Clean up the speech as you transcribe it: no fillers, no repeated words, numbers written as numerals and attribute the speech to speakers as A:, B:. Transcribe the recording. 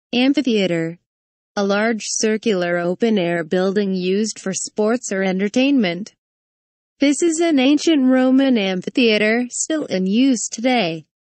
A: Amphitheater. A large circular open-air building used for sports or entertainment. This is an ancient Roman amphitheater, still in use today.